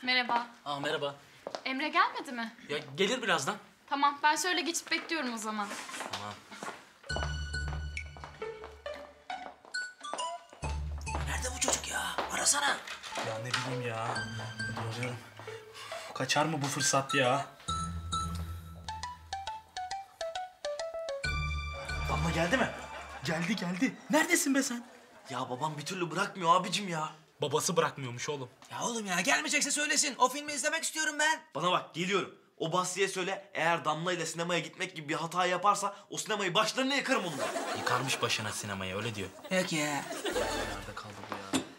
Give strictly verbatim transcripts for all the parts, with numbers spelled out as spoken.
Merhaba. Aa merhaba. Emre gelmedi mi? Ya gelir birazdan. Tamam, ben şöyle geçip bekliyorum o zaman. Tamam. Nerede bu çocuk ya? Arasana. Ya ne bileyim ya. Hadi arıyorum. Uf, kaçar mı bu fırsat ya? Damla geldi mi? Geldi geldi. Neredesin be sen? Ya babam bir türlü bırakmıyor abicim ya. Babası bırakmıyormuş oğlum. Ya oğlum ya gelmeyecekse söylesin. O filmi izlemek istiyorum ben. Bana bak geliyorum. O Basri'ye söyle eğer Damla ile sinemaya gitmek gibi bir hata yaparsa o sinemayı başlarına yıkarım onunla. Yıkarmış başına sinemayı öyle diyor. Peki ya. Nerede kaldı bu ya?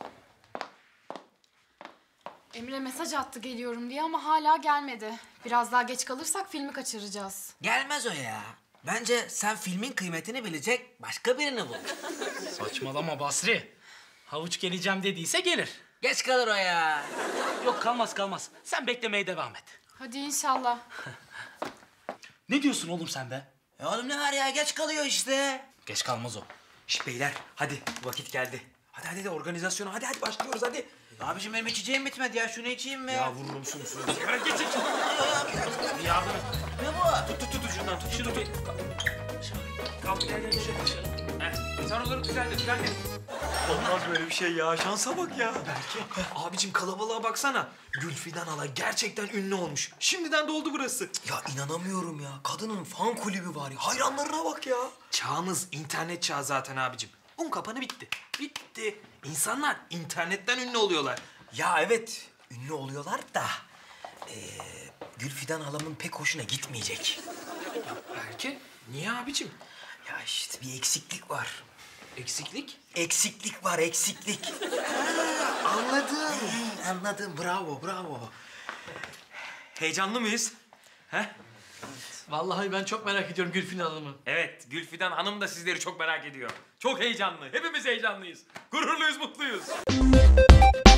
Emre mesaj attı geliyorum diye ama hala gelmedi. Biraz daha geç kalırsak filmi kaçıracağız. Gelmez o ya. Bence sen filmin kıymetini bilecek başka birini bul. Saçmalama Basri. Havuç geleceğim dediyse gelir. Geç kalır o ya. Yok kalmaz kalmaz. Sen beklemeye devam et. Hadi inşallah. Ne diyorsun oğlum sen be? Ya oğlum ne var ya geç kalıyor işte. Geç kalmaz o. Şş beyler hadi vakit geldi. Hadi hadi de organizasyona hadi hadi başlıyoruz hadi. Abiciğim benim içeceğim bitmedi ya şunu içeyim mi? Ya vururum şunu şunu. geç geç. Bir yardım et. Ne bu? Tut tut tut ucundan tut. Şunu bir... Kalk gel gel şöyle dışarı. Heh. Sen onları düzeltin düzeltin. Olmaz böyle bir şey ya. Şansa bak ya. Abicim kalabalığa baksana. Gülfidan hala gerçekten ünlü olmuş. Şimdiden doldu burası. Ya inanamıyorum ya. Kadının fan kulübü var ya. Hayranlarına bak ya. Çağımız internet çağı zaten abicim. Un kapanı bitti. Bitti. İnsanlar internetten ünlü oluyorlar. Ya evet. Ünlü oluyorlar da... Ee, Gülfidan halamın pek hoşuna gitmeyecek. Belki. Niye abicim? Ya işte bir eksiklik var. Eksiklik? Eksiklik var, eksiklik. Ha, anladım. Hı, anladım. Bravo, bravo. Heyecanlı mıyız? He? Vallahi ben çok merak ediyorum Gülfidan Hanım'ı. Evet, Gülfidan Hanım da sizleri çok merak ediyor. Çok heyecanlı. Hepimiz heyecanlıyız. Gururluyuz, mutluyuz.